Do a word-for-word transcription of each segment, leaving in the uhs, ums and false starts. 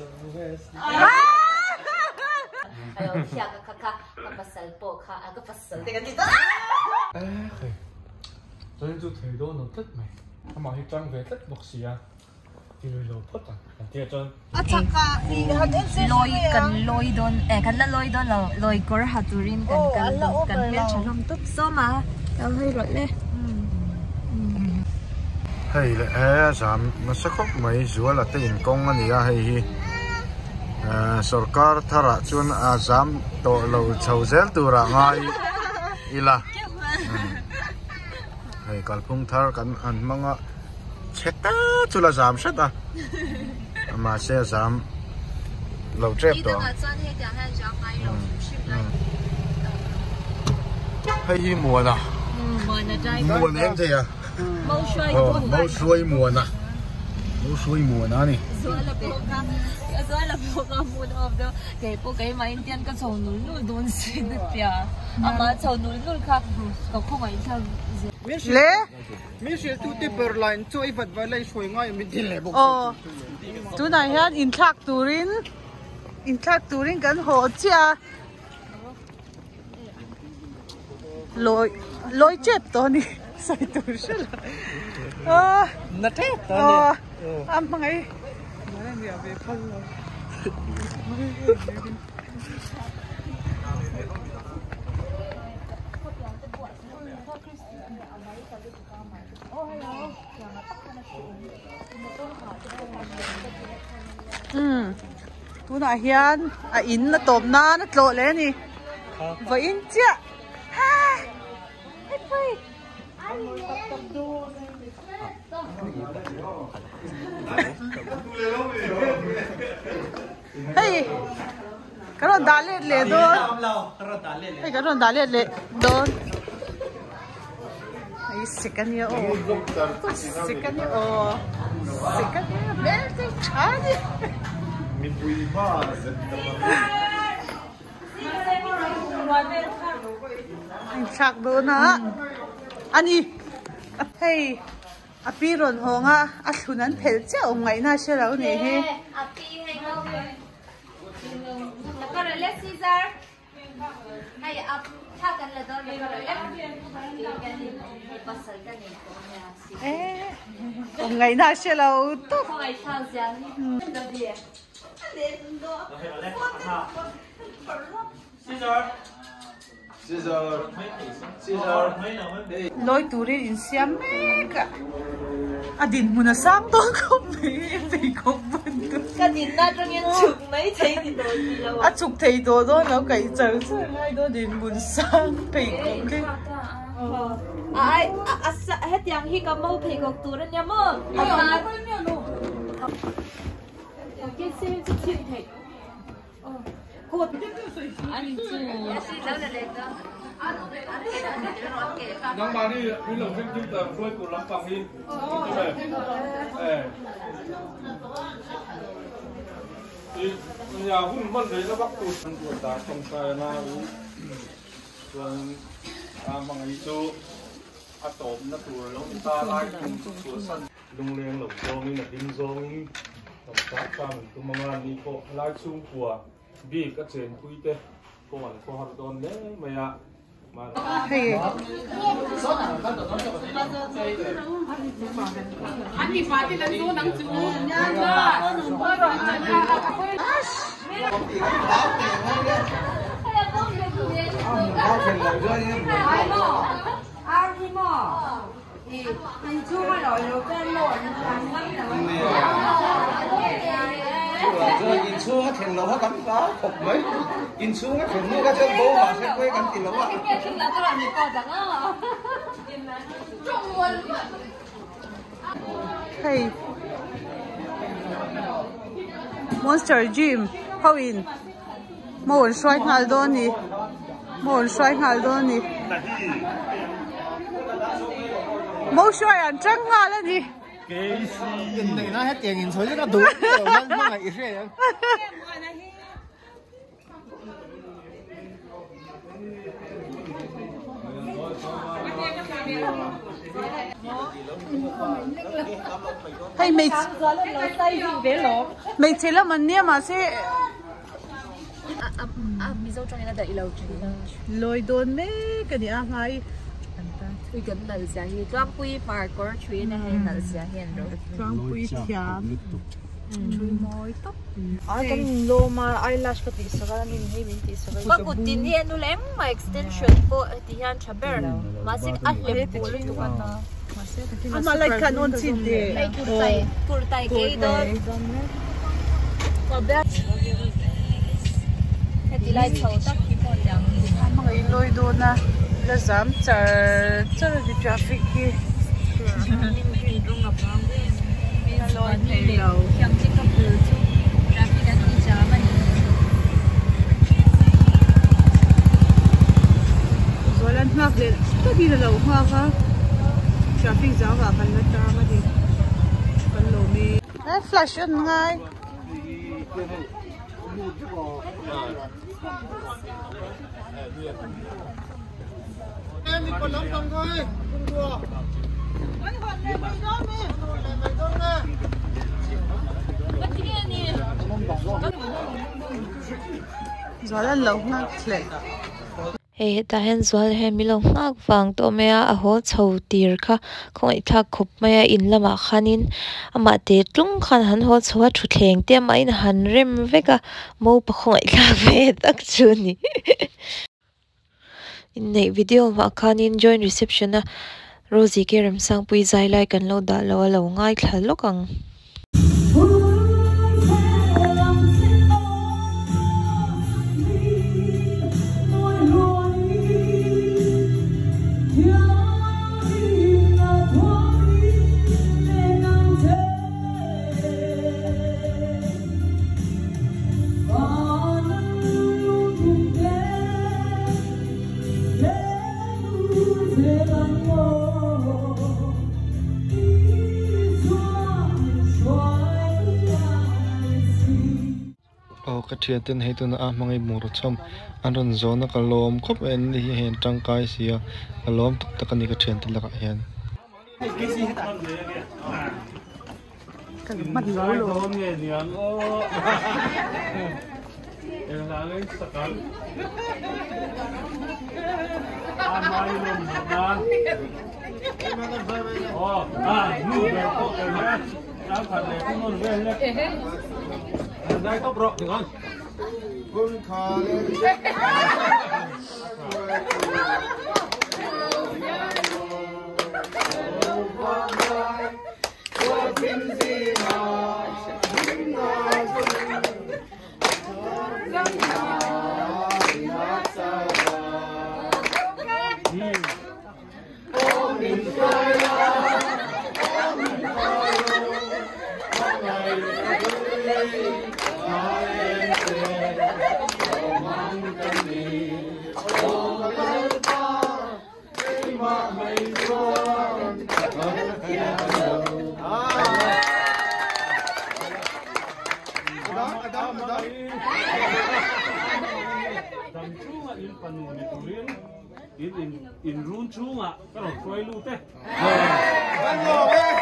Ayaw siya ka ka kapasal po ka kapasal. Teka dito. À, cho nên tôi thấy đâu nó thích mày, mà khi trang về thích bọc xì à, thì người lâu phất à, thì cho. À chắc cả thì hạt em sẽ lôi cần lôi đôn, eh cần là lôi đôn là lôi cor hạt turin cần cần cần biết cho lòng tốt số mà, tao hơi rồi đấy. Hay là giảm nó sẽ khóc mấy rùa là tiền công anh nhỉ hay Sarkar thara chuan a giảm to lo chau zel tu ra ngai ila hay kalphung thar kan an manga cheta chula giảm set à mà sẽ giảm lo trep to hay hi mùa nè mùa này em thấy à mau suy mùa nè mau suy mùa nè nè rồi là bộ cái mood of the cái bộ cái mà Indian cái sầu núi núi đốn xịt được kìa, à mà sầu núi núi khác có không phải sao? Lẽ? Mình sẽ tu tiếp bờ line chơi vật vật lại xuôi ngay mình đi lại bộ. Ờ, chú này hết in thác turin, in thác turin cái hồ chia, lối lối chết đó nè, sai tu sửa. À, nó thế ờ, à mà ngay. Ừ, tu na hiền, à in là tôm na nó trộn lên nè, vậy in chưa? Ha, hết vậy. Hey, cái đó đá lên lệ đôn. Hey, cái đó đá lên lệ đôn. Hey, sikan niya oh. Sikan niya oh. Sikan niya, berte chani. mình vui quá. Anh chắc đôn hả? Ani, hey. Api ron honga asunan pelcha ongai na sera ni he api hay đâu nó có rồi let Caesar hay ap tha cần là đó là rồi let pasal cái này eh ongai na sera to không sao giờ đâu đi Caesar, Caesar, Caesar, loi turi in siam meka adin muna sang to ko me pe ko bun tu cái gì na trong những chục mấy thấy thì đồ gì đâu a chuk thei do do lo kai chang chu ngai do din mun sang pe ko ke ai à hết tiếng hi cầm mâu thì gọc tu đó nha mơ à cái xe cái chuyện thầy cột anh chưa nang ba đi đi lồng trên trên tờ phơi của lăng phẳng đi, thì nhà hun mất đấy nó bắt tụt của ta trong cái na rồi à bằng ấy chú à tôm nó tụt nó ta lại cùng của sân lung lên lồng rong là đinh rong tổng tác ra mình cứ mang ăn đi cô lại chung của vì các chuyện quy tế cô ăn cô học đòn đấy mày ạ mà hey anh đi phá thì lần số nắng chú nha nha rồi rồi thì mình chưa có đổi được cái lộn làm lắm rồi in xuống cái thuyền lỗ nó cắm có khục mấy in xuống cái thuyền nó cái chân bố mà sẽ quay cắm tiền lỗ à hey Monster Gym how in mo xoay ngal do ni mo xoay ngal do ni mo xoay an chang ngal ni cái gì này nó hết tiền in số nó đủ rồi nó nó lại ít rồi hay mấy gió lên nó say gì bé lắm mấy chế là mình nia mà sẽ à à à mi dâu trong này là đợi lâu chứ lôi đồn mấy cái gì à hay tôi cần nợ giá hi trang quy mà có chuyện này hay nợ giá hiện rồi trang bụi thiam chui môi tóc ai kan lo ma eyelash ka ti sa ka nin hei min ti sa có một tin hiện nu lem mà extension po ti han chaber mà xin ăn lem po luôn tu kan à mà lại khăn ôn xin đi ai kurtai kurtai cái đó có bé cái tí lại chầu tắc thì còn chẳng mà cái lôi đồn à là dám chờ chờ cái traffic kia lôi thì lâu chẳng chỉ có bự chứ traffic đang đi chả mà rồi lần khác lên tất nhiên là lâu hoa ha traffic giáo vào phần đất ta mà đi phần lầu mi đấy flash on ngay em đi còn lắm không thôi không đùa gió là lâu ngạc lệ he ta hen zual he milong ngak wang to mea a ho chho tir kha khong i thak khop maya in lama khanin ama te tlung khan han ho chhowa thu thleng te ma in han rem veka mo pa khong i thak ve tak chu ni in nei video ma khanin join reception a Rosie ke ram sang pui zai lai kan lo da lo lo ngai thla lokang ka thian ten hei tuna a mangai mur chom an ron zona ka lom khop en hi hen tangkai sia ka lom tak tak ani ka thian ten laka hian cái mặt lố lố nghe niang ô em là cái sakal à mai luôn na ô à nu về có cái này đã phải để cái món về lên đây tóc rọ thì con quân khờ in in in run chung à cái rồi quay luôn thế ăn rồi đấy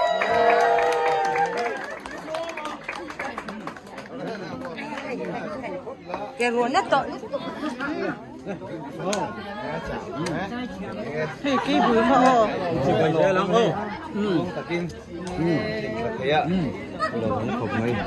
cái ruộng nó tội thì cái bụi mà hồ chỉ cần thế lắm không ừ thật tin ừ thế ạ ừ rồi nó khổng mấy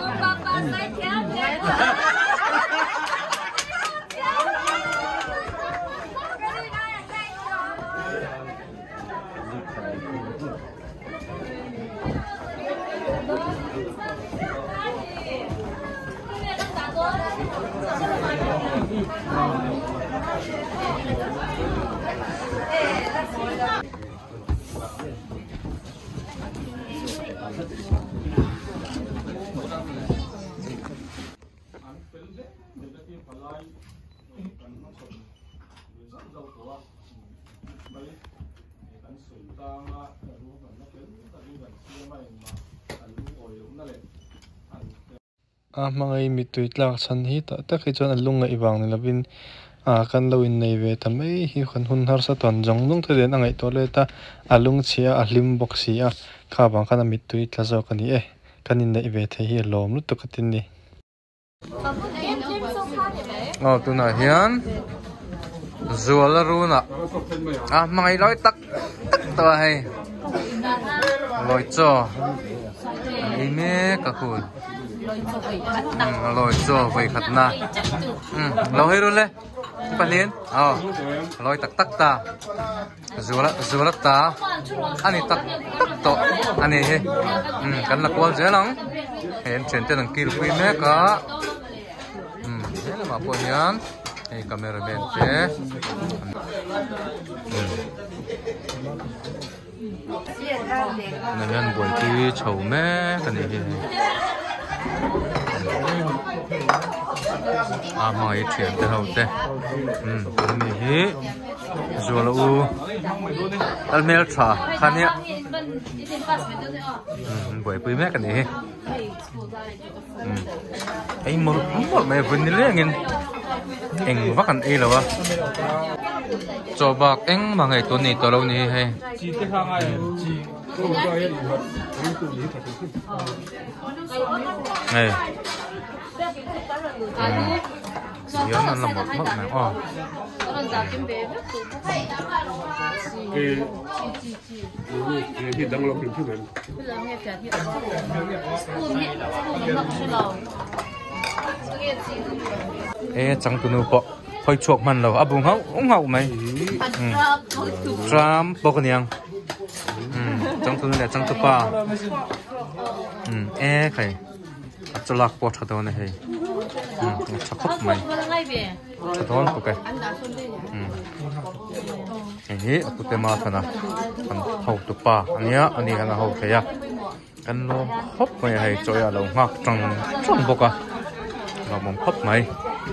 a mangai mi tui tlak chan hi ta ta khi chon alunga iwang ni lovin à kan lo in nei ve tam ei hi khan hun har sa ton jong nung the den angai to le ta alung chia a hlim box hi a kha bang kana mit tui tla zo kan ni e kan in nei ve the hi lom lu to katin ni oh tu na hian zual runa à mai loi tak tak to hay loi cho ai me ka khun loi cho vậy khát na lâu hay rồi le panin oh loi tak tak ta zual zual ta ani tak tak to ani he kan la kwal je lang hen chen te nang kil pui me ka thế là mà po hian hey cameraman te nè hian buổi ti chầu me cái này à mai chuyện te hậu te um cái này hi rồi là u almel trà khăn nhá buổi pui me cái này anh một một mẹ vinh lên nghe anh vắt anh ấy là vợ cho bạc anh mà ngày tuần này tôi lâu này hay này giờ nó làm một mất này oh thì đang lo chuyện này ê chẳng tụi nó bỏ hơi chuột mình rồi, abung hậu, ung hậu mày, Trump bỏ cái niang, chẳng tụi nó là chẳng tụi pa, ê cái, cho lạc bỏ thật đó này hay, chắc khóc mày, thật đó nó cái, ấy, tụi tụi mà thằng nào, thằng hậu tụi pa, anh nhá, anh đi thằng hậu cái à, anh lo khóc mày hay cho ya lâu ngạc chẳng chẳng bỏ cả, nó mong khóc mày.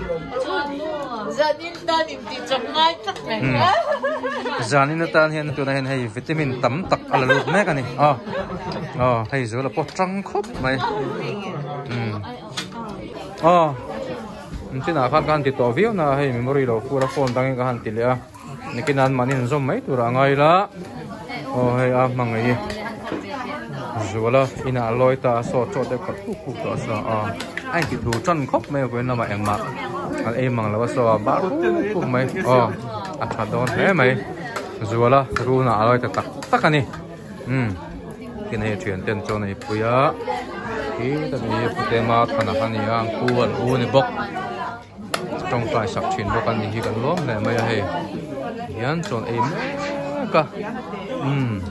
Zanin na tan hian tu na hian hei vitamin tam tak ala lut mek ani a a thei zo la po tang khop mai um a ntina khan kan ti to view na hei memory lo pura phone dang ka han ti le a nikinan manin zom mai tu ra ngai la o hei a mangai zuala ina aloi ta so cho de khat pu pu ta sa a ai ki thu chan khop mai ko na ma eng ma al e mang la so ba pu mai o a tha don he mai zuala ru na aloi ta tak tak ani um kin he thian ten cho nei puya ki ta mi pute ma thana hani ang ku an u ni bok trong tai sak chin bok ani hi kan lom le mai he hian chon e ka um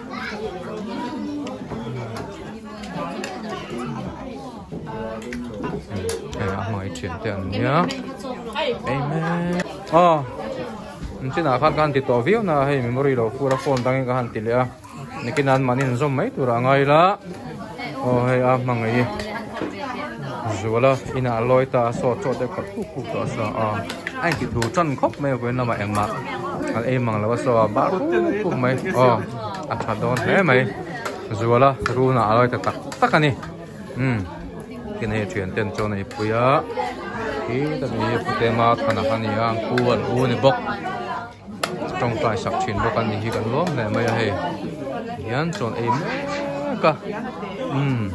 mọi chuyện tiền nhá, amen. Oh, chỉ là khăn khăn thì tổ view na hay memory lo pura phone đang cái hành tỷ lệ, nikinan manin zoom mấy tu ra ngay la, oh hay à mang cái gì, rồi là ina aloi ta so cho để khát phụ phụ ta sa à, anh kỹ thuật chân khóc mấy cái nào mà em mà, anh em mang là so ba phụ mấy, oh, à thà đó thế mấy, rồi là ru na aloi ta tak tak anh, um. Cái này chuyện tiền cho này puya khi ta mi pute ma thana hani ang ku an u ni bok trong tai sak chin bok ani hi kan lom le mai he hian chon em ka um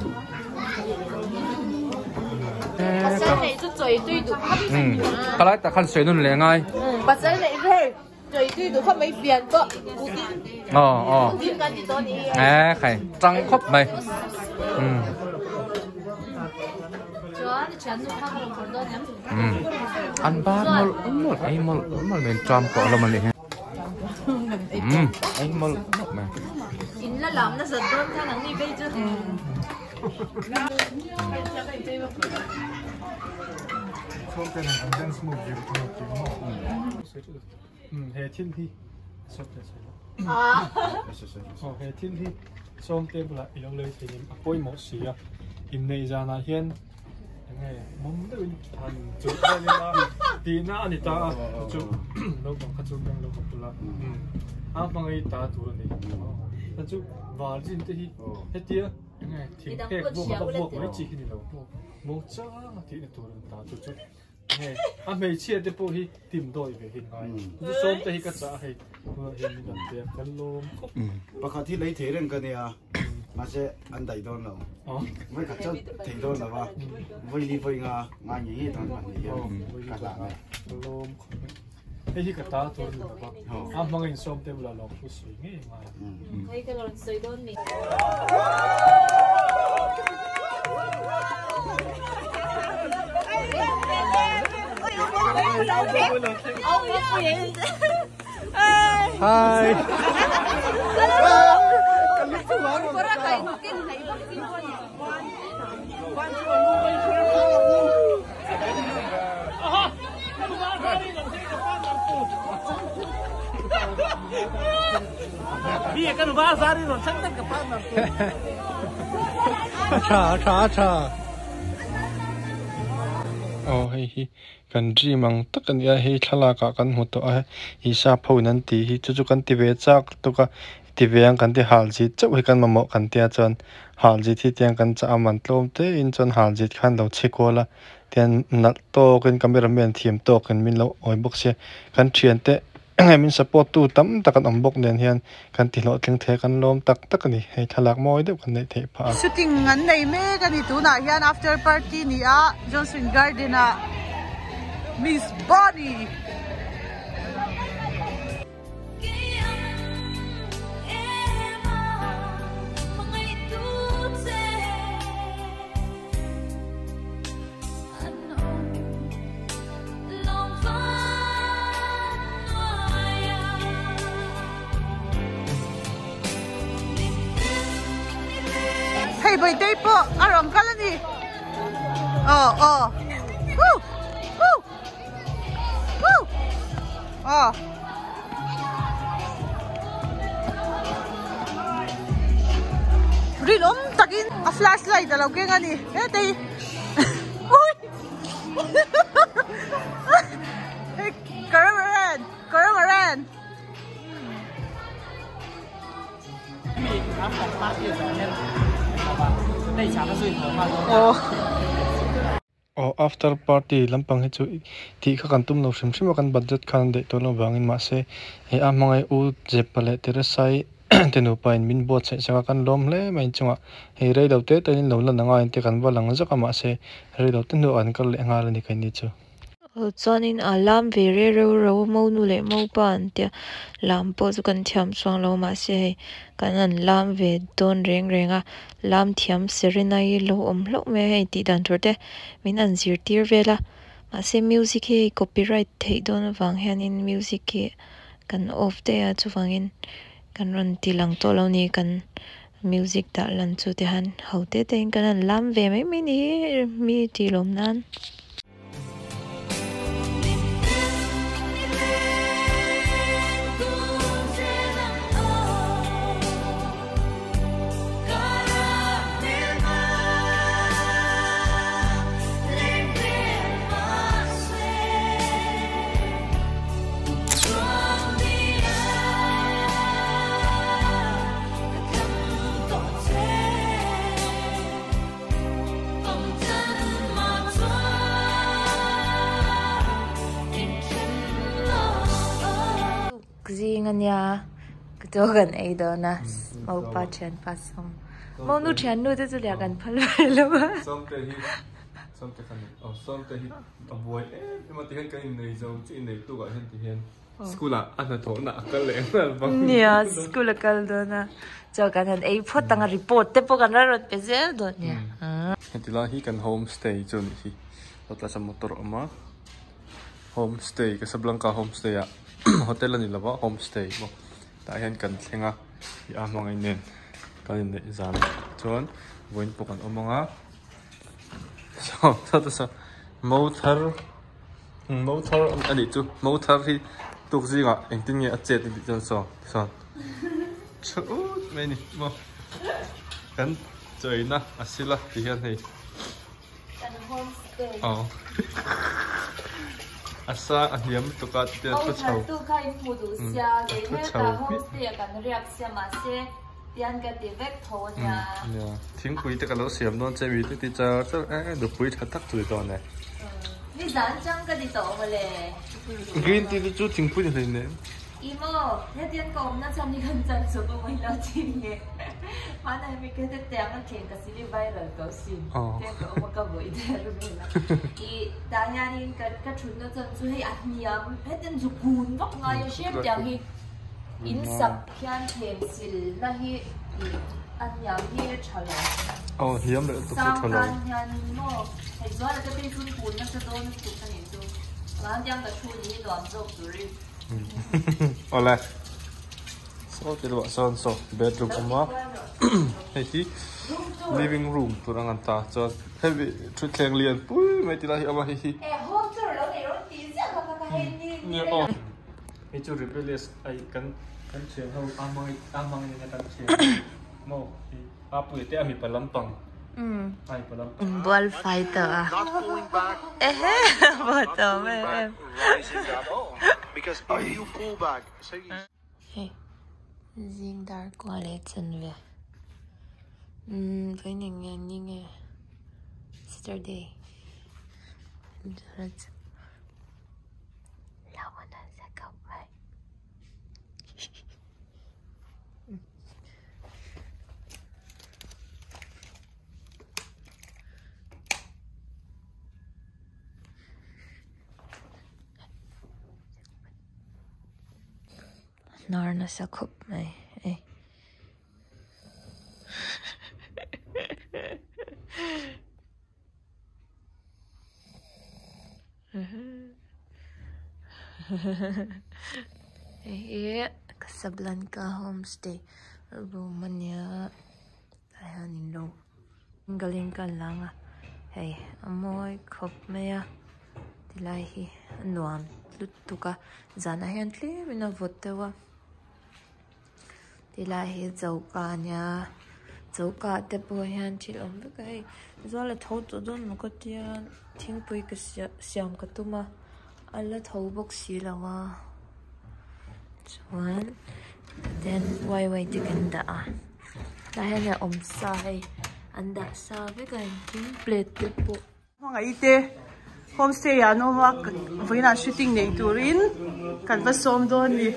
Pasal này chút trời tuy đủ khắp um ka lai ta khan sei nun le ngai pasal này về trời tuy đủ khắp mấy phiền có ờ ờ tim cái gì đó đi à khai trăng khóc mày um um ăn ba mol mol ai mol mol men tram ko lo man ni um ai mol mol mà in là làm nó giật đơn theo nắng đi bây chứ hệ thiên thi à hệ thiên thi xong tên là yêu lời thì niệm bôi một xí à im này ra là hiền nghe mong đợi thành chụp đây là đi na anh ta chụp lâu bằng các chụp đang lâu bằng tula à bằng ấy ta tu rồi này anh chụp vào trên thì hết tia nghe thì cái bộ bộ bộ mấy chỉ khi nào bộ một chắc thì tu rồi ta chụp chụp hey a mei chia te po hi tim doi ve hin ngai chu som te hi ka cha hei hin ni dan te kan lom khop pakhat hi lei theren ka nia ma se an dai don lo mai ka chau thei don la wa voi li voi nga nga ni hi don man ni ka la lom hei hi ka ta to ni ba a mang in som te bula lo ku sui nge ngai hei ka lon soi don ni Hi. Bia kan ba sari ron sang tak ka pa na Acha acha acha. Oh hei hi kan ri mang tak kan ya hei thala ka kan mu to a hi sa phau nan ti hi chu chu kan ti ve chak to ka ti ve ang kan ti hal ji chau hi kan mamo kan tia chon hal ji thi tiang kan cha aman tlom te in chon hal ji khan lo che ko la tian nat to kan camera men thim to kan min lo oi bok se kan thian te ngai min support tu tam tak kan ombok nen hian kan ti lo tling the kan lom tak tak ni hei thalak moi de kan nei the pha shooting ngan nei me kan ni tu na hian after party ni a Johnson Garden a Miss Bonnie Hey, boy, day po. Arong ka lang eh. Oh, oh. Woo! Woo! Woo! Oh. Rin om takin a flashlight alaw kaya nga ni. Eh, day. Uy! Hey, karamaran! Karamaran! Oh, after party lampang hi chu ti kha kan tum no shim shim kan budget khan de to lo wangin ma se he a mangai u jepale teresai tenu pain min bot se sanga kan lom le main chunga he rei do te tin lo lan nga in te kan walang zaka ma se rei do te no an kal le nga ni kai ni chu chuanin a lam ve re ro ro mo nu le mo pan tia lam po chu kan thiam swang lo ma se kan an lam ve don reng renga lam thiam serenai lo om lo me hei ti dan thur te min an zir tir vela ma se music he copyright thei don wang hian in music ki kan off te a chu wangin kan ron ti lang to lo ni kan music da lan chu te han hote te kan an lam ve mai mi ni mi ti lom nan nganya to gan ai do na mau pa chen pa som mau nu chen nu te chu lia gan phal lo som te hi som te khan oh som te hi a boy e ma ti han kan nei zo chi nei tu ga hen ti hen school a an tho na ka le bang nia school kal do na cho kan han ai phot tang report te po kan ra rot pe zel do nia ti la hi kan homestay chu ni hi lot la sam motor ama homestay ka sablanka homestay a hotel ani lawa homestay mo ta hian kan thlenga ya mangai nen kan in zan chon voin pokan omanga so so so motor motor ani chu motor hi tukjinga engtin nge achet ni jon so so chu meni mo kan joina asila ti hian hei kan homestay oh asa ahiam tukat te tu chau tu khai mu du sia le he ta homestay kan riak sia ma se tian ka ti vek thonya ya thing pui te ka lo siam non che wi te ti cha cha e do pui tha tak chui to ne ni cái dán trắng cái gì tổ mà lệ green tea chú chính phủ thì này imo hết tiền công nó chăm đi gần chân số của mình đó chi nhé mà này mình cái tên tiếng nó khen cái gì viral cầu xin tên của một cái buổi thế luôn là thì đại nhà đi cái cái chuyện nó chân chú hay ăn nhiều hết tiền chụp cuốn vóc ngay xếp tiếng hi in sập khen thêm xịn là hi ăn nhiều hi trả lời ồ hiếm được tôi sao trả lời ăn nhà mo hay do là cái tên chun cuốn nó sẽ đôi nó chụp cái này chú mà ăn cái chun gì đó ăn chụp rồi Oleh. So jadi buat son so bedroom amma. Hei living room turang anta. So heavy tru kleng lian pui mai tilahi amma hi. Eh home tour lo ni ro ti sia ka ka hen ni. Ni oh. Hei chu rebellious ai kan kan chen ho amang amang ni kan chen. Mo hi apu te ami palampang. Ừ. Ai palampang. Ball fighter à? Eh, betul mem. Because if you pull back, so you... Hey, riêng dar qua lệ chân về. Hmm, với những nghe những nghe Saturday. Rất lâu anh sẽ gặp lại. Nar na sa cup may eh. Eh, Casablanca homestay. Romania. Ayan nilo. Galing ka lang ah. Hey, amoy cup maya. Tilahi anuam. Luto ka. Zana yan tli. Minavotewa. Tilahi dấu cả nhà dấu cả để bồi hàng chỉ làm với cái do là thấu tổ don nó có tiền thiên bồi cái xiêm cái tụi mà anh là thấu bốc xí là wa chuan then why why thì cần đã là hay là om sai anh đã sa với cái thiên plate để bộ hoàng ấy thế homestay à nó mà với là shooting này turin cần phải xóm don đi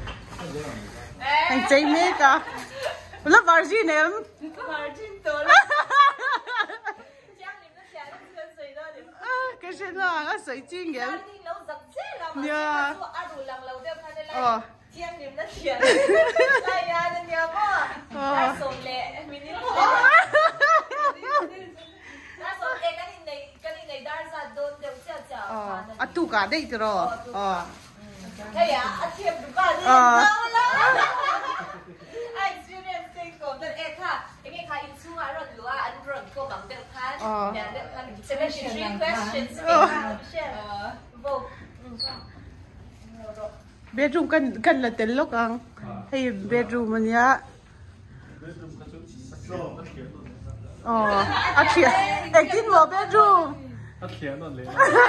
anh chơi mấy cả là virgin em Virgin to la. Chang ni nó xả nó sơn sấy đó đi. cái gì là cái sấy chinh em Đi lâu dập dễ là mà. Yeah. Số ăn đủ lằng lâu đeo khai đây ờ lại. Chang ni nó xả. Lại ra nên nhà mo. Đã sồn lệ mini lệ. Đã sồn lệ cái này cái này đã ra đôn đều xả xả. ờ à tu cả đây rồi ờ Hey à, ăn thêm đủ cả đi. ờ Ai experience cái cổ đất em ha. Cái này khai in xuống ở rồi lúa ăn rồi cô bằng được khai. Nhà được khai seventy-three questions. Vô. bedroom kan kan là tên lúc ang hay bedroom mình nhá ờ à chị em tin vào bedroom Nó khiến nó lên.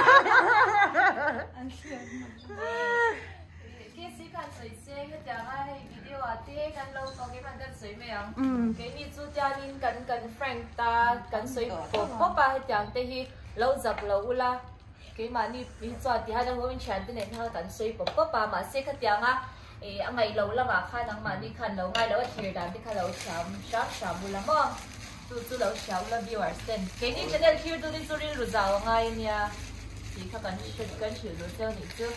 Cái sĩ cần sấy xe cái chẳng ai video à thế cần lâu có cái bàn cần sấy mày không? Cái này chú cha nên cần cần Frank ta cần sấy bột bột ba hay chẳng thế hi lâu dập lâu la cái mà ni ni cho thì hai đứa hôm chán thế này thôi cần sấy bột bột ba mà xe cái chẳng á ê anh mày lâu là mà khai năng mà đi khăn lâu ngay lâu thì đàn đi khăn lâu chấm chấm chấm bù lắm không? Tu tu lâu chấm là viewers tên cái này channel kia tu đi tu đi rồi giàu ngay nha thì các bạn sẽ cần chịu rồi theo những chứ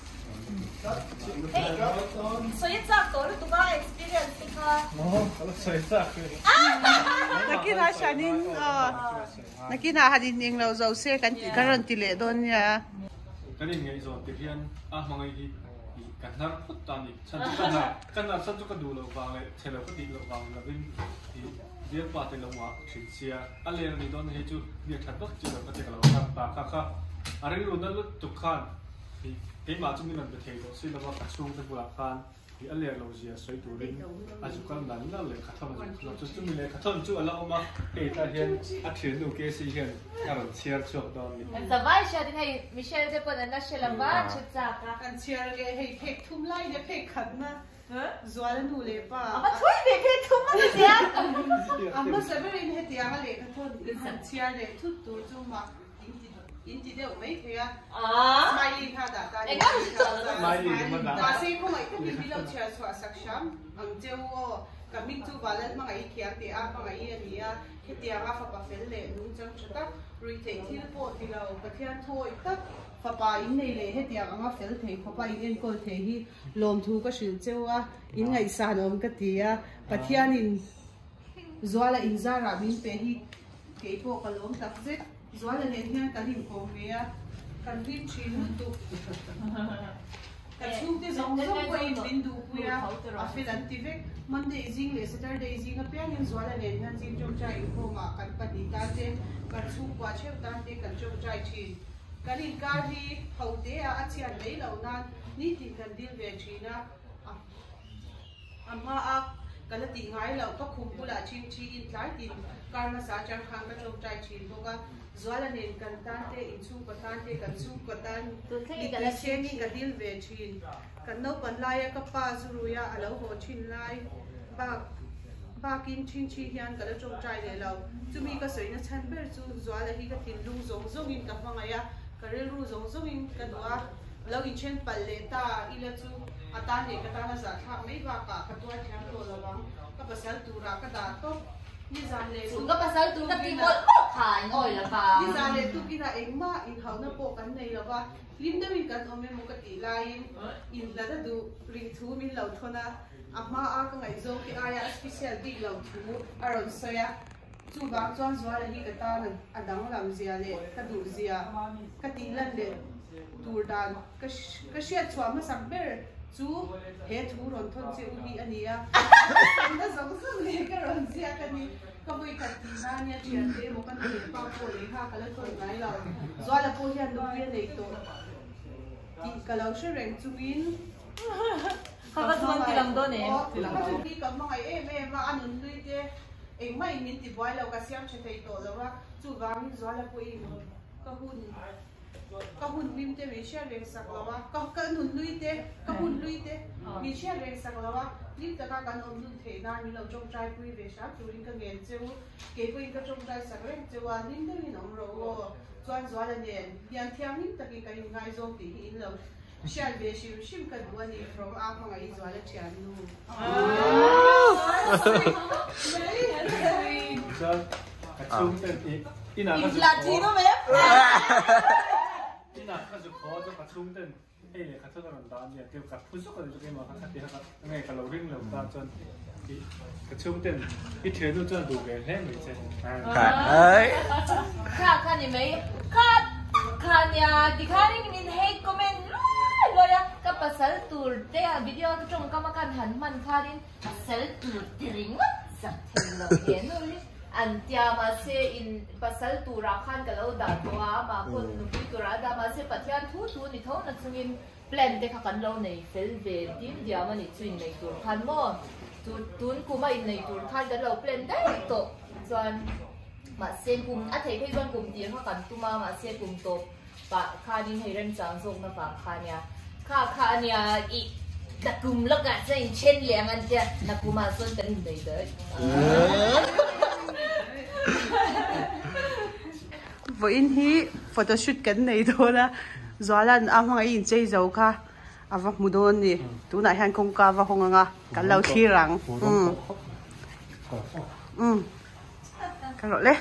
Hey, so it's a story to buy experience because. Oh, kalau saya tak. nakina siya nin ờ nakina hadin ning lo zo se kan ti karon ti le don ya Cái này nghe rồi thì hiện à mà ngay thì cái nào cũng toàn đi chân chúc cái nào cái nào chân chúc cái đủ lâu vàng này, chơi lâu cái đi lâu vàng là bên thì việc ba tiền lâu quá chuyển xe, anh lên thì đó là chú việc thật bất chịu được cái tiền lâu khá khá khá khá, anh ấy luôn đó lúc chụp khăn thì cái mà chúng mình làm được thì đó xin là các chung cái buổi khăn thì anh liền lâu gì xoay tủ lên, anh chụp khăn nắn là lấy khát thơm rồi chúng chúng mình lấy khát thơm chú anh lâu mà cái ta hiện anh chuyển đủ cái gì hiện cái rồi chia cho đó Anh sẽ vai xe thì hay Michelle sẽ còn anh sẽ làm vai chết cha cả. kan chia ge he he thum lai de he khat na zual nu le pa Mà thôi về cái thùng mà đi xem. amma severin he ti ama le ka thon kan chia le thut tu chu ma in ti deu mấy thế à smiley ha đã ta smiley mà ta sẽ không ai cái gì đâu chơi xóa sắc xám ang treo cái mình tu vào lên mà cái kia thì à mà cái gì à cái tiền à phải bảo phèn lệ đúng chẳng chút ta rồi thấy thì bộ thì là cái thiên thôi ta phải bảo in này lệ hết tiền à phèn thấy phải bảo in coi thấy hi lom thu cái sự treo à in ngày sáng ông cái tiền à cái thiên in zoa là in ra ra mình pe hi cái bộ cái lom tập chết zoa là lên thiên cái hình công về à cái phim chín tu cái chung thì giống giống quay bên đủ quay à phải làm tí vậy Monday zing le Saturday zing cái bên những zoa là lên thiên zing trong trái info mà cái bắt đi ta thế cái chung qua chef ta thế cái trong trái chín cái hình cái gì hậu thế à chị anh lấy lâu nan ní thì cần deal về chín à amma à cái là tiếng ngay lâu có khung của là chín chín in trái tin cái mà sao chẳng khang cái trong trái chín đâu cả zoa là nền cần tan thế in chung có tan thế cần chung có tan đi cái xem đi cái deal về chín cần nấu bánh lai cái pa zuru ya alo hồ chín lai ba ba kim chín chín hiền cái là trong trái này lâu chúng mình có sợi nó chăn bể chú zoa là hi cái tin lung giống giống in cái phong ấy cái lung giống giống in cái đó lâu in trên paleta ila chú atan này cái ta là giả tháp mấy ba cả cái tuổi tháng rồi là vắng cái pasal tu ra cái đá tốt như giàn lệ chúng cái pasal tu cái tim một thải ngồi là vào như giàn lệ tu kia là em mà in hậu nó bộ cái này là va lim đâu in cái hôm nay một cái tỷ lai in là đó tu ring thu mình lâu thôi na amma à cái ngày zo cái ai special đi lâu thu aron soya chú vàng choan zoa là hi cái ta này anh đang làm gì à lệ cái đủ gì à cái tỷ lần lệ tur dan cái cái chuyện choa mà sắm bể chú hết thu rồi thôn chịu đi anh ấy à nó giống giống này cái rồi gì à cái này có mấy cái tí na nha chuyện thế một cái gì bao cô lấy ha cái là thôi ngay là do là cô hiện đúng viên này tổ thì cái lâu sẽ rèn chú in không có tuân thì làm đâu nè là cái chuyện đi cầm mà ngày em em mà ăn uống đi thế em mấy mình thì boy lâu cái xem chuyện thấy tổ làว่าchú vàng do là cô in có hun có hun lim thế mình share lên sắc làว่าcó cái hun lui thế có hun lui thế mình share lên sắc làว่าlim tất cả các ông luôn thế nào mình lâu trong trái quý về sáng chú linh cái nghề chiếu cái quý cái trong trái sắc lên chiếu à lim thế mình ông rồi choan zoa là nè yang theo lim tất cả cái ngay giống thì in lâu share về sim sim cái đuôi này from áp mà ngay zoa là chán luôn chung tên ý ý nào in là gì đó mẹ ý nào cái sự khó cho cái chung tên hay là cái thứ làm đàn gì kiểu cái phun súc cái cái mà cái cái cái ngày cái lâu ring lâu ta chân cái chung tên ít thế nó chân đủ cái hết mình sẽ ấy khá khá như mấy khá khá nhà thì khá đi mình hay comment rồi á cái pasal tour đây à video trong cái mà cái hắn mình khá đi pasal tour tiếng rất là hiện rồi anh tia mà sẽ in pasal tour ra khăn cái lâu đã qua mà con nuôi tour ra đã mà sẽ bắt hiện thu thu thì thôi nó chung in plan để khá cần lâu này phải về điểm dia mà này chuyên này tour khăn mà tour tour cũng mà in này tour khăn cái lâu plan đấy tổ rồi mà xem cùng à thấy thấy con cùng tiền khá cần tu mà mà xem cùng tổ và khá đi hay rèn sáng dùng nó vào khá nhà khá khá nhà ý đặt cùng lắc cả trên trên liền anh chị đặt cùng mà xuân tận đầy đấy với in hi photoshoot cái này thôi là do là anh hoàng in chơi dấu cả à vâng mua đồ nè tú này hàng công ca và không ngà cả lâu khi rằng ừ ừ cái loại đấy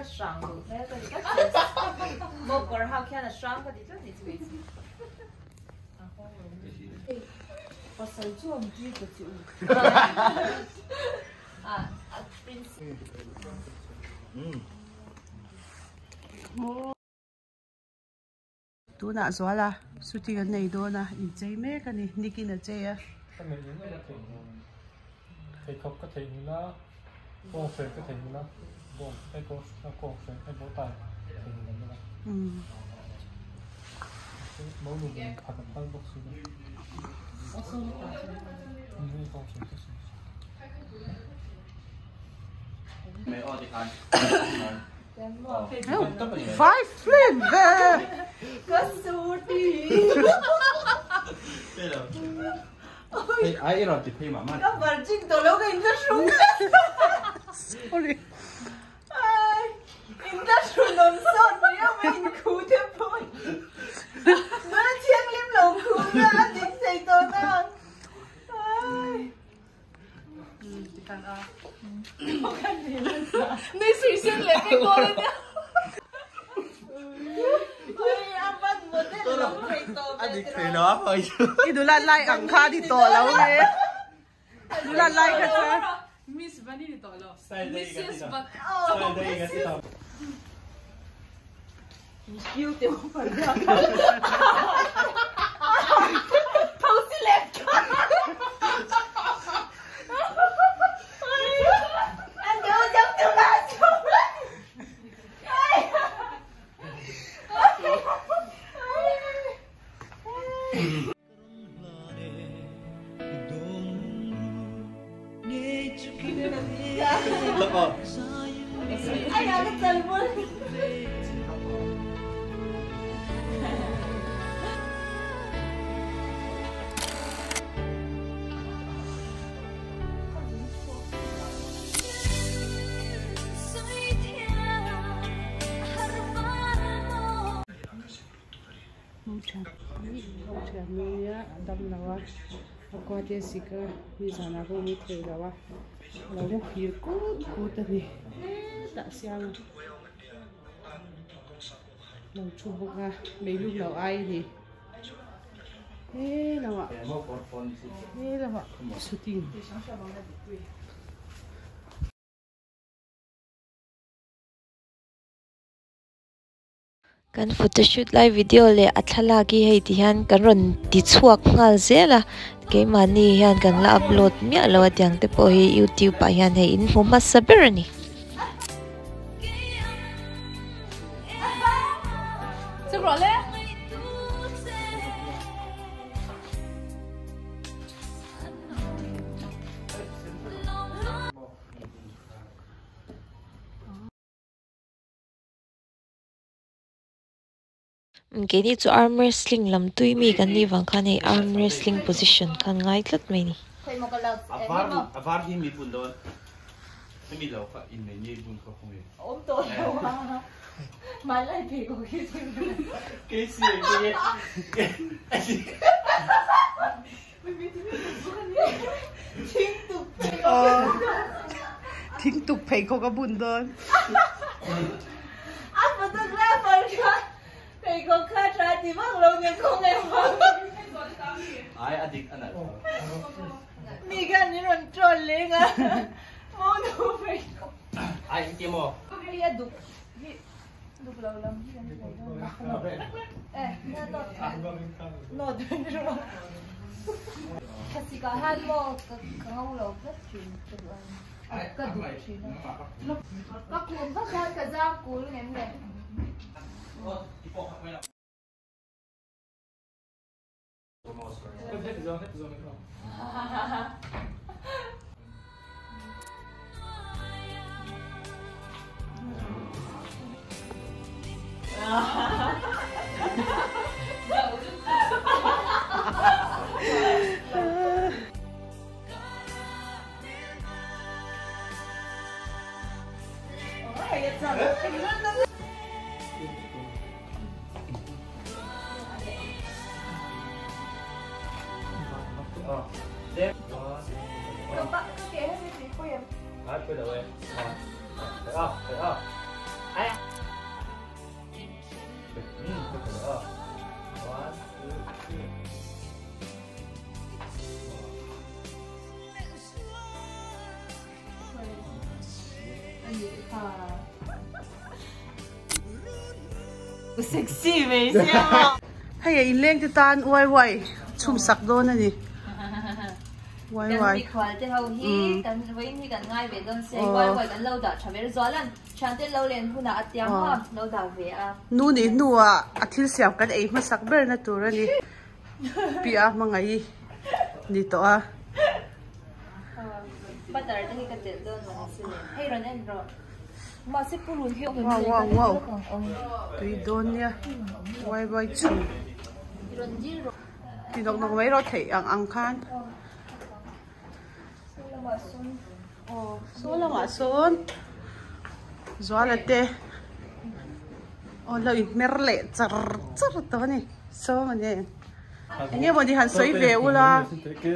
个伤路，那个你个，我不儿好看的伤，个你就你注意。我手做唔知个就。啊啊 ，Prince。 嗯。冇。ตัวน่ะสวละสุดที่กันในตัวน่ะอินใจแม่กันนี่นี่กินอะไรอ่ะก็ไม่ยังไม่ได้ถึงเทคก็ถึงแล้วโกงเฟนก็ถึงแล้วโกงไอ้โกงแล้วโกงเฟนไอ้โบตายถึงแล้วนะอืมโมลูเป็นผักกับข้าวบกซีนะไม่โกงเฟนก็สิไม่ออดิคันFive flint there. Kasuti. Hey, I eat off the pay, mama. Các bạn chinh tổ lâu cái Inter xuống. Sorry. Ai, Inter xuống nằm sốt nhá mình cứu thêm thôi. Nó chiếc liếm lồng cứu ra tính xây tổ nào. Ai. Không cần gì luôn sao? Nơi suy sinh lấy cái cô lên nhá. Ôi, anh bắt một cái lồng phải tổ. Anh đi khởi nó thôi. Cái đồ lăn lại ẳng kha đi tổ lâu nè. Đồ lăn lại cái sao? Miss Bunny đi tổ lâu. missus Bunny. Sai đây cái gì đâu. Yêu tiểu phần ra. Thâu xí lẹp. Anh nhớ giống tiểu ba chung. Ai đã cái chân luôn. Mia Adam Lawa, aku ada sika di sana aku mitri lawa, lalu hirku ku tadi tak siang, lalu cuba kah melu lawa air ni, eh lawa, eh lawa shooting. Kan photoshoot live video le athala gi hei ti han kan ron ti chuak ngal zela ke mani hian kan la upload mi alo atyang te po hi YouTube pa hian hei in huma saberani Sao le ke ni chu arm wrestling lam tui mi kan ni wang khan hei arm wrestling position khan ngai tlat mai ni Thầy một cái lợt Avar avar hi mi pun don. Mi lo ka in nei ni bun ko khong. ốm tôi đâu mà mà lại thì có cái gì Cái gì cái Thiên tục Thính tục phải có cái bún đơn. anh mà tôi ra phần khác thầy có khá trái thì mắc lâu nhưng không em không Ai adik ana. mi gan ni ron tròn lên à món đồ phải Ai ti mo. cái gì đục đục lâu lắm ê nghe tôi nó đừng rồi thật sự cả hai mô cái ngâu lâu rất chuyện cái đục chuyện nó các cuốn phát ra cả da cuốn em này sexy mấy xem hay in lên thì tan uai uai chum sak don này uai uai cái khoa cái hậu hi cái với hi cái ngay về don xe uai uai cái lâu đã chả về rồi lần chán tên lâu liền hun à tiếng ha lâu đã về à nu ni nu à à thil siam cái ấy mà sak ber na tu rồi pia mà ngay đi to à bắt đầu thì cái tên don mà xin hay rồi nên rồi mà sẽ phụ luôn hiệu wow wow wow tùy don nha uai uai chum thì nó nó mấy rồi thấy ăn ăn khan số là mà số gió là tê ô lời mer lệ char char to này số mà nè anh em bọn đi hành suy về u la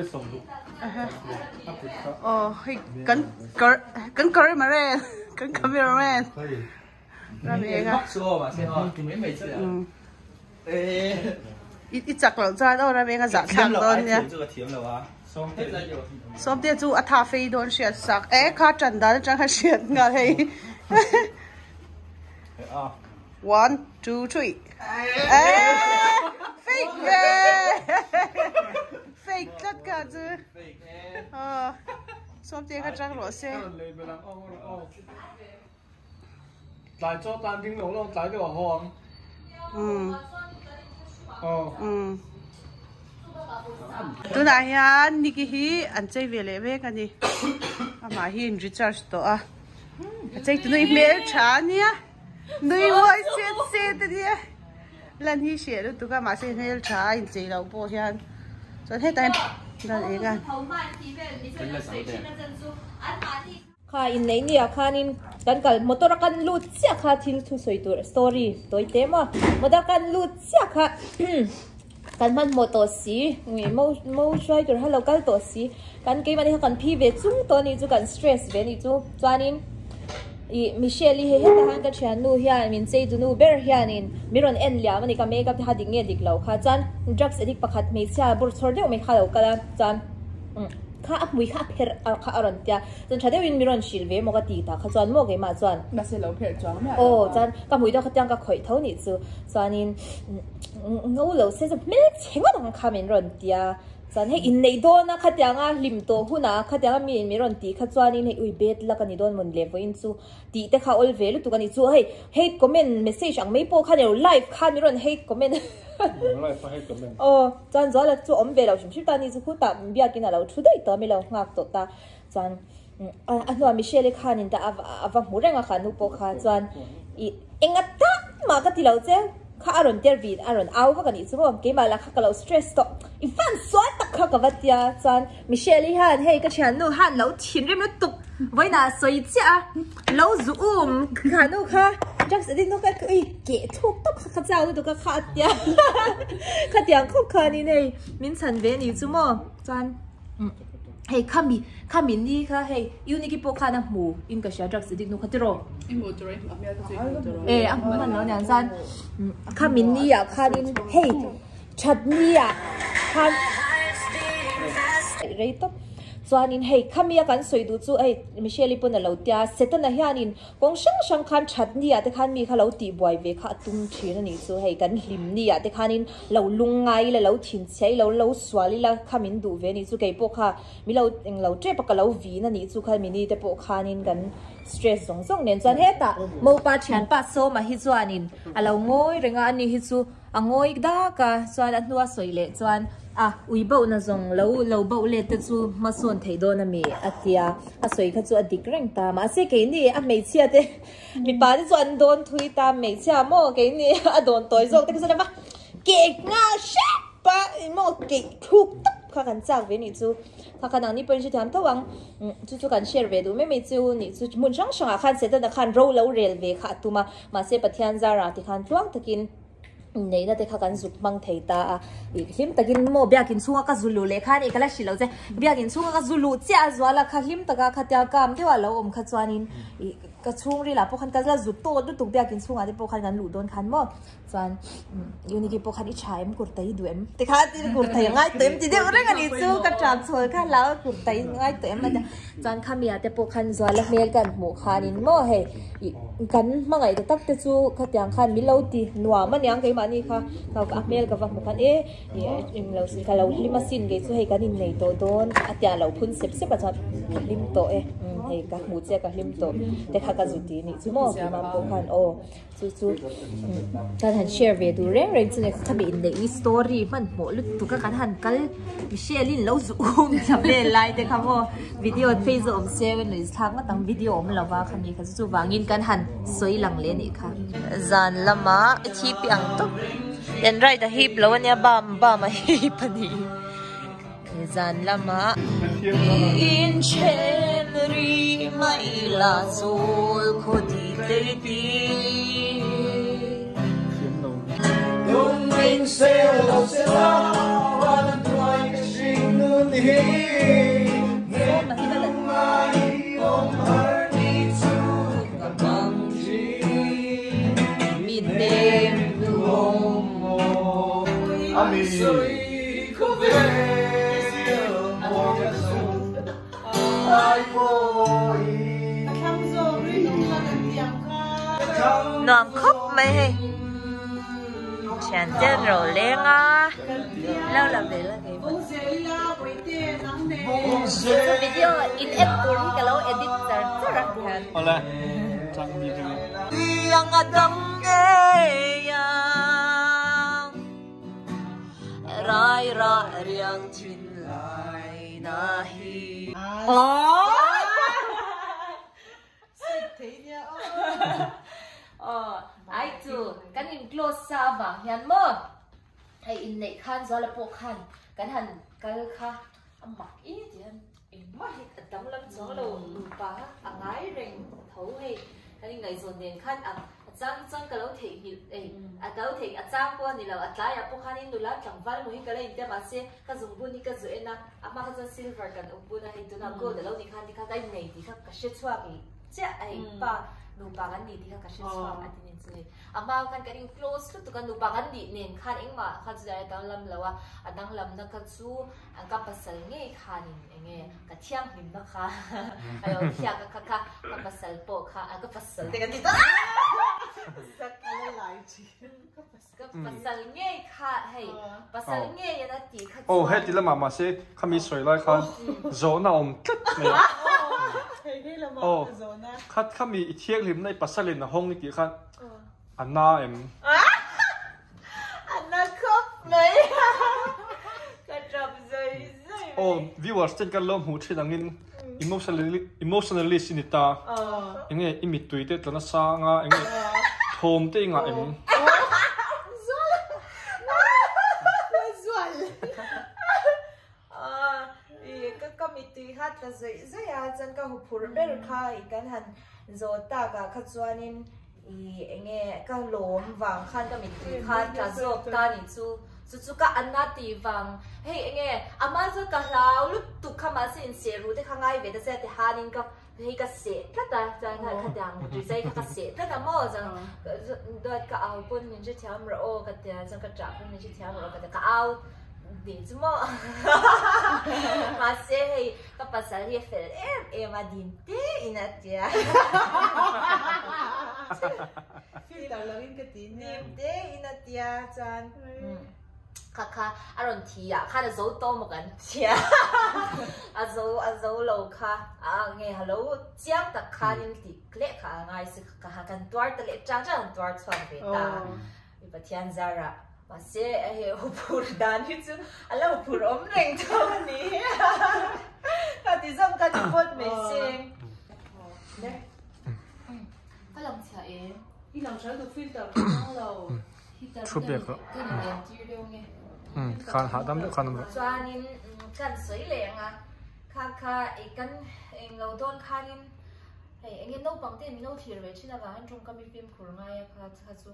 ô hay cấn cấn cấn cấn mà ra cấn cameraman ra về cái số mà xem họ tụi mấy mấy chứ ít ít chắc là ra đâu ra về cái dạng sang đó nha xóm tiền chú à phi đồn xịt sắc, ế khá trần đó chẳng hay xịt ngờ hay. One, two, three. Ế, fake về, fake tất cả chứ. Ờ, xóm tiền khá trăng lỗ xe. Tại cho tan tiếng nổ luôn, tại cái bảo hoàng. Ừ. Ờ. Ừ. Tu na hian ni ki hi an chei ve le ve ka ni ama hi in recharge to a chei tu noi mail tha nia noi voi set set ni lan hi she lu tu ka ma se mail tha in chei lo po hian chon he time dan e gan kha in nei nia khanin kan kal motor kan lut sia kha thil thu soi tur story toi te ma motor kan lut sia kha kan man motor si ngi mo mo shoi tur hello kal to si kan ke mani kan phi ve chung to ni chu kan stress ve ni chu chuanin i Michelle he he ta han ka chan nu hian min sei du nu ber hianin miron en lia mani ka makeup ha ding nge dik lo kha chan drugs edik pakhat me cha bur chhor deu me kha lo kala chan kha ap mui kha pher kha aron tia chan chadeu in miron shil ve mo ka ti ta kha chan mo ge ma chan ba se lo pher chang me oh chan ka mui da kha tyang ka khoi tho ni chu chuanin ngô lâu sẽ giúp mấy chuyện mà đang khám in rồi tia, chẳng hay in này đó na khát tiếng à lim to hu na khát tiếng à mi mi rồi tí khát chuan in hay ui bet là cái này đó mình level in su tí te khá all về lúc tụi cái này chu hay hate comment message ang mấy po khát nhiều live khát mi rồi hate comment live hate comment oh chẳng rõ là chu om về đâu chụp chụp ta ni chu khu ta bia kia nào chu đấy ta mi lâu ngạc to ta chẳng anh anh nói Michelle khát in ta av av mua ra ngạc khát nu po khát chuan i anh ta mà cái tí lâu chứ kha aron tervin aron au kha kani chumo ke mala kha kalo stress to ifan so tak kha ka vatia chan Michelle han hey ka chan nu han lo thin rem tu voina soi cha lo zu um kha nu kha just din no ka i ke thuk tak kha chau tu ka kha tia kha tiang khop kha ni nei min chan ve ni chumo chan hey kami kami ni kha hey uniki po kha na mu in ka sha drugs dik nu kha tiro eh ang man lo nyan san kami ni ya khanin hey chutney ya khan rei to chuanin hey kami ya kan soi du chu ai Michelle pun a lo tia setan a hianin kong sang sang khan chutney ya te khan mi kha lo ti buai ve kha tum thin ani chu hey kan hlim ni ya te khanin lo lungai le lo thin chei lo lo swali la khamin du ve ni chu ke po kha mi lo eng lo tre pa ka lo vi na ni chu kha mi ni te po khanin kan stress zong zong nen chuan heta mo pa thian pa so ma hi chuanin a lo ngoi renga ani hi chu a ngoi da ka chuan a hnuwa soi le chuan à ui bầu na zong lâu lâu bầu lệ tự chu mà xuân thấy đó na mi atia à soi khát chu adik reng ta mà sẽ cái ni à mấy chia thế mi ba đi chuan don thui ta mấy chia mo cái ni à don tối zong thế cái sao mà kẹt ngà shit ba mo kẹt thuk tấp khá cần chào với ni chu khá cần ni bên chỉ tham thâu ang chu chu cần share về đủ mấy mấy chu ni chu muốn sang sang à khăn sẽ tên là khăn roll lâu rel về khá tu mà mà sẽ bắt thiên ra ra thì khăn chuang takin nei na te kha kan zuk mang thei ta i hlim takin mo biakin chunga ka zulu le khan e kala shilo je biakin chunga ka zulu cha zwala kha hlim taka kha tia kam dewa lo om kha chuanin i ka chung ri la po khan ka la zuk to du tuk biakin chunga de po khan kan lu don khan mo chuan uniki po khan i chaim kur tai duem te kha ti kur thai ngai tem ti de reng ani chu ka tram choi kha la kur tai ngai tem ma chuan khamia te po khan zwala mel kan mu khanin mo he kan mangai ta tak te chu kha tiang khan mi lo ti nuwa ma nyang kai ma ni kha ka mel ka va mu khan e im lo si ka lo lima sin ge chu he kan in nei to don atia lo phun sep sep a chat lim to e he ka mu che ka lim to te kha ka zu ti ni chu mo ma po khan o chu chu kan han share ve du reng reng chu ne kha bi in nei story man mo lu tu ka kan han kal mi share lin lo zu um chap le lai te kha mo video face om seven is thak ma tang video om lawa kha ni kha chu wangin kan han soi lang le ni kha zan lama thi piang to den rai da hip lo ania bam bam a hip ani zan lama in chenri mai la zol khodi te ti Đông Minh sẽ lâu sẽ la hoa lần thoại cái sinh nương đi Hôm mai ôm hỡi đi chung cả bằng chi min đêm hôm mồ Ami rồi có về một sông ai môi Khang rồi nông là cái tiệm kha nom khóc mày chàng chân rồi lên á lâu làm để là cái video in app tour cái lâu edit ra rất là thiệt. Oleh, chẳng gì chứ. Yang adam gaya, rai ra riang chin lai nahi. Oh. Ờ, ai tu kan in close sa va hian mo hay in nei khan zo la po khan kan han kal kha amak i tian in ma hit atam lam zo lo pa angai reng thau he kan ngai zon den khan a chang chang ka lo thei hi e a ka lo thei a chang po ni lo atlai a po khan in nula tangwal mo hi ka le in te ma se ka zung bu ni ka zu ena ama ka silver kan u bu na hi tu na go de lo ni khan di kha kai nei di kha ka she chwa ki cha ai pa nubangan di di ka shit swap at din sini ama kan karing close to kan nubangan di nen khan engma kha jai dang lam lawa adang lam na ka chu ang ka pasal nge khanin enge ka thiang him na kha ayo thia ka kha kha ka pasal po kha ka pasal te ka ti ta sak ala lai chi ka pasal nge kha hey pasal nge ya na ti kha Oh, hết thì là mà mà sẽ khami soi lại khan zo na om tlep ne Oh, khát khami thiek lim nei pasalin na hong ni ki khan anna em anna khop mai ka trap zoi zoi Oh, viewers ten kan lom hu thidang in emotionally emotionally sinita enge imi tuite tlana sa nga enge thom te nga em tui hat la zoi zoi a chan ka hu phur ber kha I kan han zo ta ka kha chuanin I enge ka lom wang khan ka mi tui kha ka zo ta ni chu chu chu ka anna ti wang hey enge ama zo ka lau lu tu kha ma sin se ru te kha ngai ve ta se te hanin ka hei ka se ta ta chan kha kha dang tu sai ka se ta ta mo chan do ka au pun ni je thiam ro o ka te chan ka tra pun ni je thiam ro ka te ka au đi chứ mà mà sẽ hay các bạn sẽ đi phải em em mà đi té ina tia phi tao là cái tí đi té ina tia chan kha kha aron thi à kha là dấu to một cái tia à dấu à dấu lâu kha à nghe hello chiang ta kha đi thì lệ kha ngay sự kha kan tuar ta lệ trang trang tuar chuan về ta bị bắt thiên zara mà sẽ hệ hộp phur đàn hết chứ, anh là hộp phur ốm rèn thôi nè, cái tí dòng cái tí bột mấy xem, đấy, cái lòng chả em, cái lòng chả được filter không lâu, chụp được không? cái này đèn chiếu đâu nghe, khan hạ đam được khan được, cho nên cần sấy lẹng à, kha kha, cái cần ngầu đôn kha nên, hey, anh em nấu bằng tiền nấu thìa rồi chứ là vào anh trong cái phim khử ngay kha kha chú.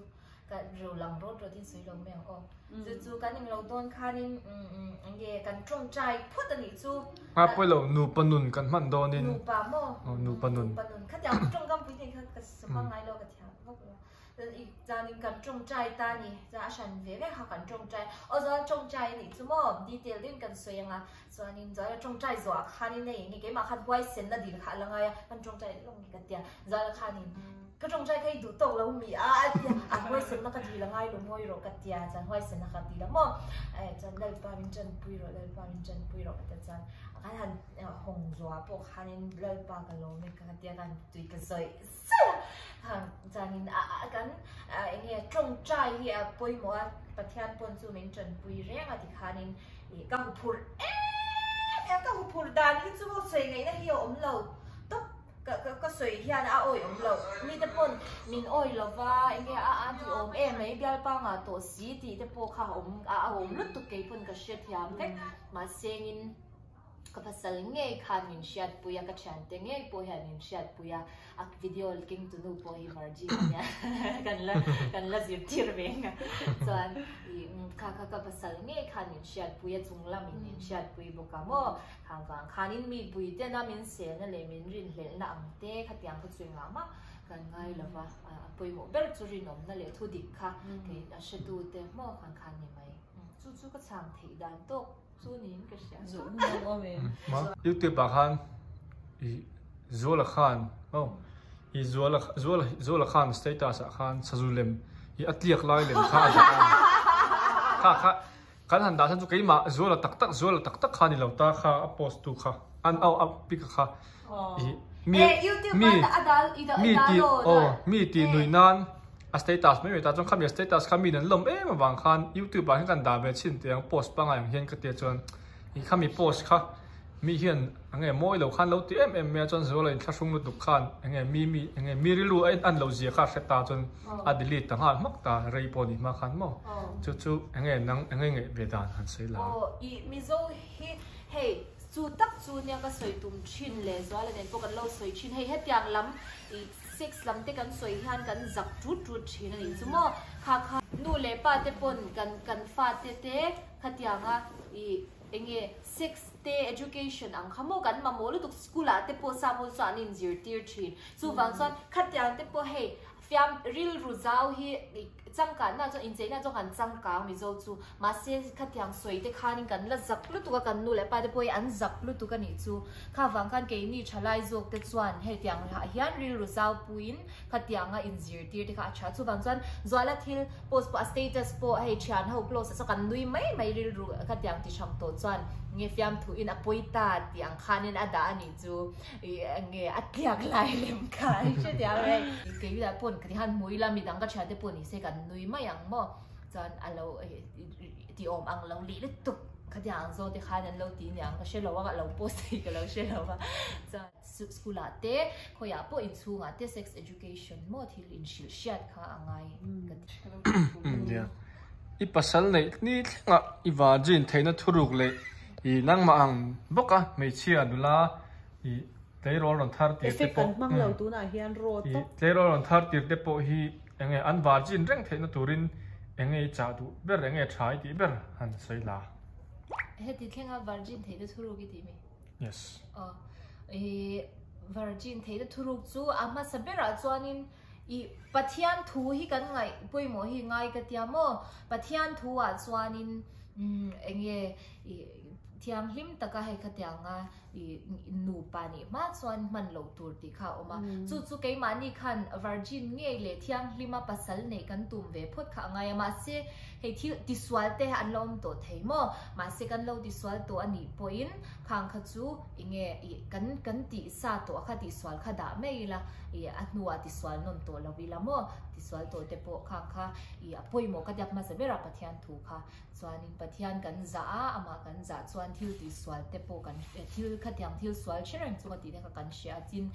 กันรูหลังรถรถที่สวยลงแมงอ๋อจู่ๆกันยังเราโดนคันนี่อืมอืมอันเดียกันจงใจพูดอันนี้จู่อ่ะไปเราหนูปนุนกันมันโดนนี่หนูปาโมอ๋อหนูปนุนปนุนข้าจะจงกำปุยนี่ข้าก็สมังไงเราก็เทียบพวกเราแต่อีกจานี่กันจงใจตานี่จะฉันเรียกเขากันจงใจอ๋อจะจงใจนี่จู่โม่ดีเทลเล่นกันสวยยังไงส่วนนี้จะจงใจสวะคันนี่เนี่ยนี่เกี่ยมาคันไว้เส้นน่ะดีค่ะแล้วไงกันจงใจลงนี่กันเดียจะคันนี่ก็จงใจแค่ดูตกแล้วมีอ่ะเดียอ่ะไว้เส้นนักดีแล้วไงลงไว้รอกันเดียจะไว้เส้นนักดีแล้วมั่งเออจะเลยปามินจันปุยรอเลยปามินจันปุยรอกันจันกันหันหงจัวพวกคันนี่เลยปากันลงนี่กันเดียกันตุยกันสวยหันจันนี่อ่ะกันอ่ะเนี่ยจงใจเฮียปุยมัวปะเทียนปนซูมินจันปุยเรียงอ่ะที่คันนี่ก็พูดเอ๊ะก็พูดดานที่จู่สวยไงนะเฮียอมเหล่าต๊บก็ก็ก็สวยเฮียนะโอ้ยอมเหล่ามีแต่ปนมินโอ้ยเราว่าไอ้เนี่ยอ่ะอ่ะที่อมเอ๊ะไม่เบี้ยปังอ่ะตัวสีที่แต่พวกเขาอมอ่ะอมลุดตุกเกยปนก็เชียร์ยามเด็กมาเสียงินก็ภาษาเงี้ยคันมินเชียร์ปุยก็ฉันเตงเงี้ยปุยมินเชียร์ปุยอักวิดีโอลิงตุนูปุยมาร์จีเนี่ยกันละกันละสิบทีร์เองส่วนข้าข้าก็ภาษาเงี้ยคันมินเชียร์ปุยจงละมินเชียร์ปุยบุกามอข้างข้างคันมีปุยเต้นมินเสียนั่นเลยมินรินเล่นละอังเต้ขัดยังขัดสวยงามะกันไงล่ะวะปุยโมเบลจูรินอมนั่นเลยทุดิค่ะเกี่ยชัดดูเต้มอข้างคันนี่ไหมจู่จู่ก็ช่างถี่ดันโตจู่นี้ก็เสียจู่นี่ก็ไม่มายูทูบบ้านอีจัวละขันโอ้อีจัวละจัวละจัวละขันสเตตัสขันสัจเลมอีอัตเลียกไล่เลมข้าข้าข้ากันหันดาฉันจู่กี่มาจัวละตักตักจัวละตักตักขันนี่เราตาข้าอัพโพสต์ตุข้าอันเอาอัพพิกข้าอีมีมีมีตีโอ้มีตีหน่วยนั้นสเตตัสไม่มีแต่จงคำนี้สเตตัสคำมีนั้นลมเอ๊ะมาบางคันยูทูบบางกันด่าเบชินแต่ยังโพสต์บางอย่างเห็นก็เตียจนอีคำมีโพสต์ค่ะมีเห็นยังไงมวยเราคันเราตีเอ็มเอ็มเมียจนส่วนเลยถ้าช่วงเราดุคันยังไงมีมียังไงมีริลูไอ้อันเราเสียค่าสเตตัสจนอดีลิตต่างหากมักตาเรย์พอดีมาคันมั้งจู่ๆยังไงนั่งยังไงเวดานหันเสียแล้วโอ้อีมิโซเฮ้เฮ้จู่ตักจู่เนี่ยก็สวยตุ้มชินเลยส่วนเลยเนี่ยพวกเราสวยชินเฮ้เฮ็ดอย่างล้ำอีเซ็กซ์ล้ำเตกันสวยหันกันจับจุดจุดชินนี่สมมติข้าข้านูเล่ป้าเตปนกันกันฟาเตเตขัดอย่างอ่ะอีเองเงี้ย six day education อังขโมกันมาโมลุตุกสกุลาเตปสามวันสานินจีร์ตีร์ชินจู่วันส่วนขัดอย่างเตปเฮฟิมรีลรู้เจ้าฮีจังกันน่าจะอินเจน่าจะกันจังกันมิโซจู่มาเสียขัดอย่างสวยเตขานิกันละจับลุตุกกันนูเล่ป้าเตปอันจับลุตุกันนี่จู่ข้าฟังกันเกนี่ชลายโจกเตส่วนเฮตียงละเฮียนรีลรู้เจ้าปุยนขัดอย่างอ่ะอินจีร์ตีร์เตขาชัดจู่วันส่วนจวนละทิลโพสต์สเตตัสโพให้ชานเขาโพสต์สักกันนุยไม่ไม่รีลรู้ขัดอย่างที่ช่างโตจวนเงี้ยฟิมถูอินอปุยตาที่อังคานินอดานี่จู่เงี้ยอัดเลียกลายเล่มขายใช่เดียวเลยเกี่ยวกับปนกระหันมวยละมีดังก็ใช้ได้ปนอีเสกันนุยไม่ยังมั่วจนอันเราที่อมอังเราลีเล็ดตุกขยันโซที่ขานันเราตีเนี่ยก็เชื่อเราว่าเราโพสต์ก็เราเชื่อเราว่าจะสกุลาเต้เขาอยากพูดอินซูงาเต้ sex education มั่วที่อินชิลเชียดค่ะอังไงกันเดี๋ยวอีภาษาในนี่อ่ะอีวาจินเทนทุรุกเลยอีนั่งมาอังบกอ่ะไม่เชื่อดูละอีเตยร้อนทาร์ติเตปมังเหล่าตัวไหนเฮียนโรตเตยร้อนทาร์ติเตปฮียังไงอันวาจินเร่งเทนตุรินยังไงจ่าดูเบอร์ยังไงใช้ดีเบอร์หันใส่ละเฮ้ยที่แค่ว่าวาจินเทนทุรุกี่ทีมั้ย yes อ๋อเอวาจินเทนทุรุจู่อามาสเปร่าจวนนินอีปัทยันทูฮีกันไงปุยโมฮีไงกันที่อาโมปัทยันทูอ่ะจวนนินอืมยังไงที่อังหิมตะกะให้ขัดยังอ่ะนูปานี่มาส่วนมันเหลาตัวที่เขาออกมาจู่จู่เกี่ยมันนี่คันวาร์จินเงี้ยเลยที่อังหิมมาปัสสาวะในกันตุ่มเวพุทธข้างไงมาเสียให้ที่ดิสวาลเตะอันล้อมตัวเทมอมาเสียกันเราดิสวาลตัวอันนี้พอยน์ข้างขจู่เงี้ยกันกันติสาตัวข้าดิสวาลข้าด่าไม่ละอีอันนัวดิสวาลนนตัวเราวิลามอดิสวาลตัวเตปข้างข้าอีพอยโมกัดยับมาเสเบราปัทยันถูกค่ะส่วนนี้ปัทยันกันจ้าอามากันจ้าส่วนที่ดิสวาลเตปกันที่ขัดยังที่สวาลเชื่อrằng chúng ta thấy các cảnh sẽ tin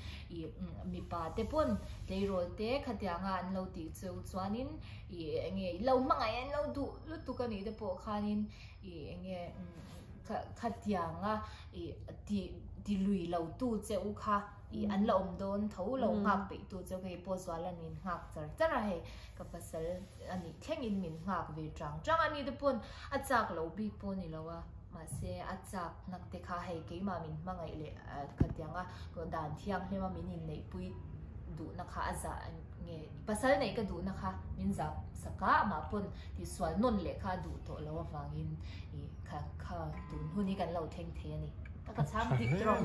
mi pa te pon lấy rồi te khát yang an lâu ti châu chuan in nghe lâu mà ngày an lâu du lúc tu cái này te po khan in nghe khát yang à ti ti lui lâu tu châu kha i an la om don tho lo ngak pe tu cho ke po zwalan min ngak char chara he ka pasal ani thleng in min ngak ve tang tang ani de pon achak lo bi pon ni lawa ma se achak nak te kha he ke ma min mangai le khatianga ko dan thiang hlema min in nei pui du na kha aza nge pasal nei ka du na kha min za saka ma pon ti swal non le kha du to lawa wangin i kha kha tun huni kan lo theng the ni ka chang dik trong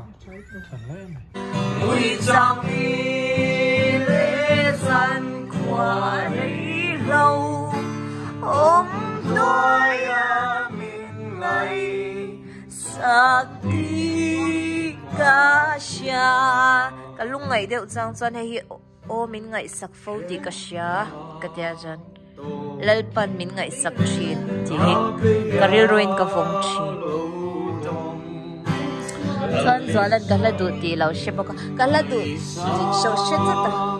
mui chang ni le san kwa rei lâu ôm đôi mình ngày sakti kasha cả lúc ngày đều trang chân hay ô mình ngày sắc phâu đi kasha cái tia chân lalpan mình ngày sắc chín thì cái rêu ruin cái phong chín chân gió lên cái là đủ đi lâu xếp bao cái là đủ sâu xếp rất là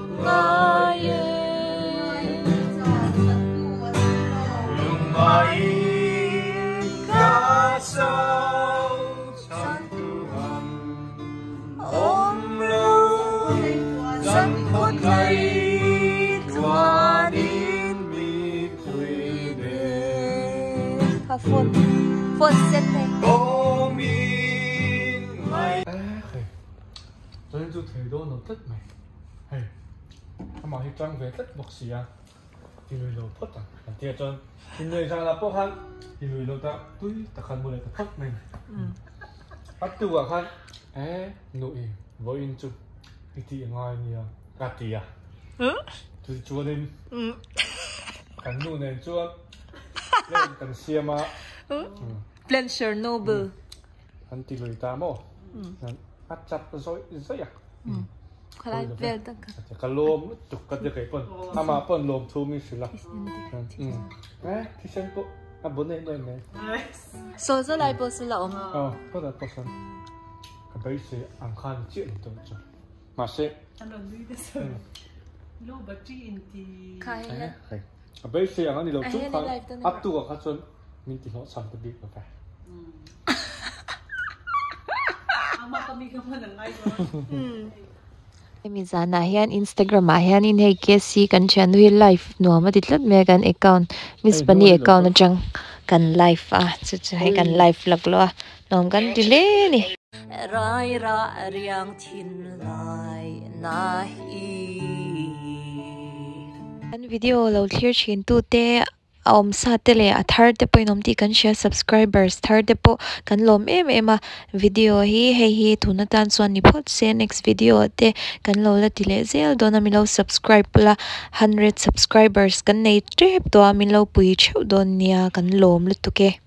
mai ca sao chan tuhan om lâu dân con thầy tua đến mi quê đề ha phun phun sen này ô min mai cho nên tôi thấy đó nó rất mày hey mà khi trang về rất bọc xì à thì người lâu phất à anh tiệt cho thì người sang là bốc hắn thì người lâu ta túi ta khăn mua lại ta phất mình bắt tu à khăn ế nội với in chung thì thì ngoài nhiều gạt tì à tôi chua lên cảnh nụ này chua lên cảnh xe mà plan Chernobyl anh thì người ta mò bắt chặt rồi rồi à khai plan tất cả cái lôm chụp cái gì cái pon à mà pon lôm thu mình xí là ế thì xem bộ à bốn này này này số số lại bộ số là ông ờ có là bộ số cái bây giờ ăn khăn chuyện tôi cho mà sẽ anh làm gì đấy sao lô bát chi in thì khai cái bây giờ anh đi đâu chụp khăn áp tu cái chân mình thì nó sẵn cái việc phải ama kami kaman ang ay ba mi zana hian Instagram a hian in hei ke si kan chan hui live no ma ditlat me kan account miss bani account atang kan live a chu chu hei kan live lak lo nom kan dile ni rai ra riang thin lai na hi an video lo clear chin tu te om sa tele a third te point om ti kan share subscribers third te po kan lom em em a video hi hei hi thuna tan chuan ni phot se next video te kan lo la tile zel dona mi lo subscribe la one hundred subscribers kan nei trep to mi lo pui cheu don nia kan lom lu tu ke